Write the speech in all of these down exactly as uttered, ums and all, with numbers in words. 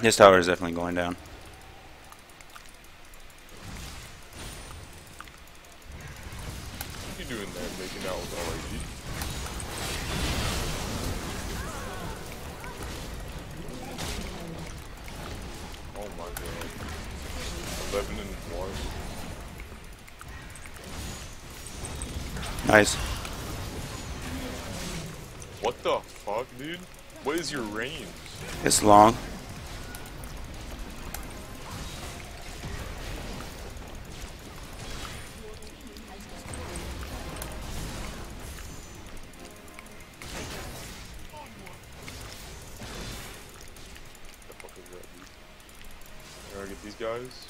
His tower is definitely going down. What are you doing there, making out with L A D? Oh my god. eleven and one. Nice. What the fuck, dude? What is your range? It's long. What the fuck is that, dude? Can I get these guys?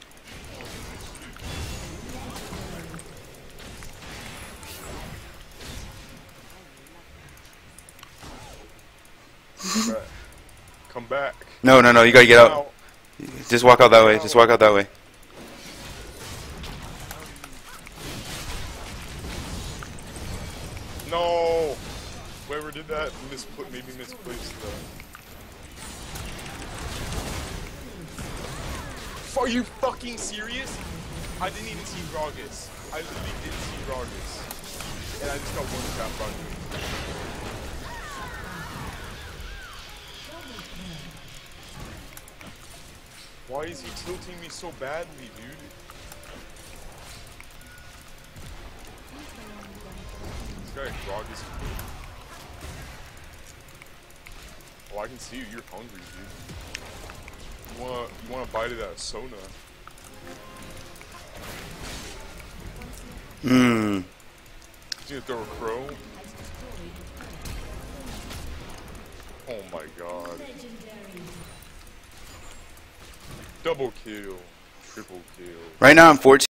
Come back. Come back. No, no, no. You gotta get out. Just walk out that way. Just walk out that way. No! Whoever did that misput maybe misplaced the. Are you fucking serious? I didn't even see Gragas. I literally didn't see Gragas. And I just got one tap on me. Why is he tilting me so badly, dude? This guy Gragas. Oh, I can see you. You're hungry, dude. You wanna, you wanna bite of that Sona? Mmm. He's gonna throw a crow. Oh my god. Double kill. Triple kill. Right now I'm fourteen.